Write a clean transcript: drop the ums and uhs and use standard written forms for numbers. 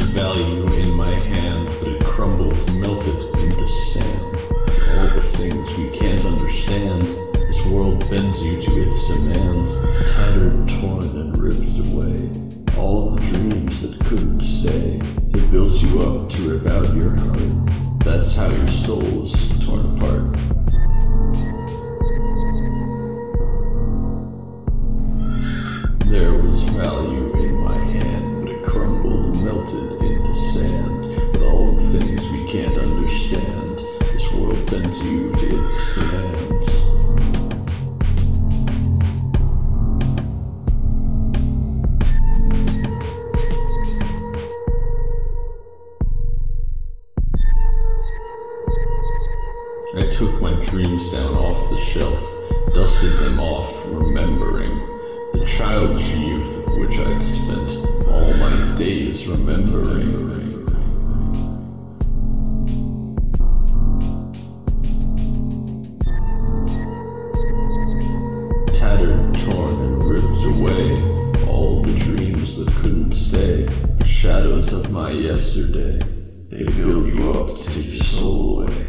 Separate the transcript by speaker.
Speaker 1: value in my hand, but it crumbled, melted into sand. All the things we can't understand, this world bends you to its demands. Tattered, torn, and ripped away, all the dreams that couldn't stay. They built you up to rip out your heart. That's how your soul is torn apart. There was value in my hand, but it crumbled, melted into sand. With all the things we can't understand, this world bends you to its demands. I took my dreams down off the shelf, dusted them off, remembering the childish youth of which I'd spent all my days remembering. Tattered, torn, and ripped away, all the dreams that couldn't stay, the shadows of my yesterday. They build you up to take your soul away.